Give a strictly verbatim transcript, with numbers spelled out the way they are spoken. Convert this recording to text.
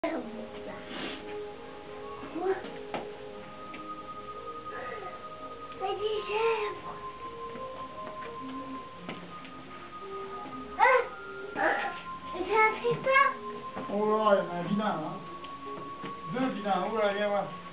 Quoi? C'est des chèvres. Ah! C'est un trésor. Oh là, il y en a un vilain, hein. Deux vilains, oh là, viens voir.